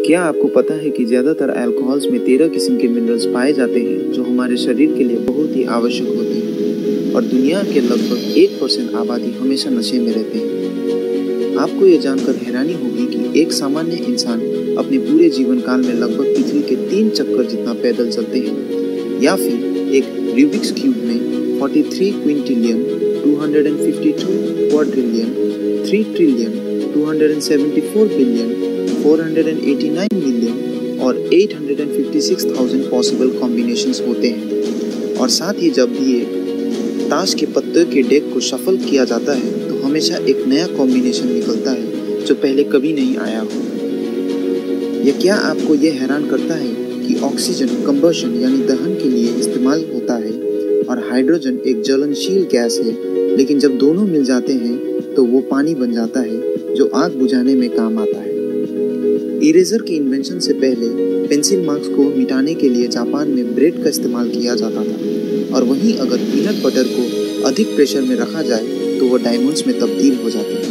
क्या आपको पता है कि ज़्यादातर अल्कोहल्स में 13 किस्म के मिनरल्स पाए जाते हैं जो हमारे शरीर के लिए बहुत ही आवश्यक होते हैं और दुनिया के लगभग 1% आबादी हमेशा नशे में रहते हैं। आपको ये जानकर हैरानी होगी कि एक सामान्य इंसान अपने पूरे जीवन काल में लगभग पृथ्वी के 3 चक्कर जितना पैदल चलते हैं, या फिर एक रूबिक्स क्यूब में 43 quintillion 252 quadrillion 3 trillion 274 billion 489 million और 856,000 पॉसिबल कॉम्बिनेशंस होते हैं। और साथ ही जब भी एक ताश के पत्ते के डेक को शफल किया जाता है तो हमेशा एक नया कॉम्बिनेशन निकलता है जो पहले कभी नहीं आया हो। यह क्या आपको यह हैरान करता है कि ऑक्सीजन कंबशन यानी दहन के लिए इस्तेमाल होता है और हाइड्रोजन एक ज्वलनशील गैस है, लेकिन जब दोनों मिल जाते हैं तो वो पानी बन जाता है जो आग बुझाने में काम आता है। इरेजर के इन्वेंशन से पहले पेंसिल मार्क्स को मिटाने के लिए जापान में ब्रेड का इस्तेमाल किया जाता था, और वहीं अगर पीनट बटर को अधिक प्रेशर में रखा जाए तो वह डायमंड्स में तब्दील हो जाता है।